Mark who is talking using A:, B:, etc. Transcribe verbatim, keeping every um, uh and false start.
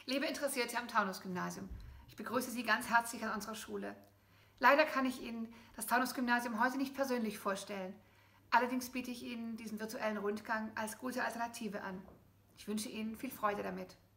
A: Liebe Interessierte am Taunus-Gymnasium, ich begrüße Sie ganz herzlich an unserer Schule. Leider kann ich Ihnen das Taunus-Gymnasium heute nicht persönlich vorstellen. Allerdings biete ich Ihnen diesen virtuellen Rundgang als gute Alternative an. Ich wünsche Ihnen viel Freude damit.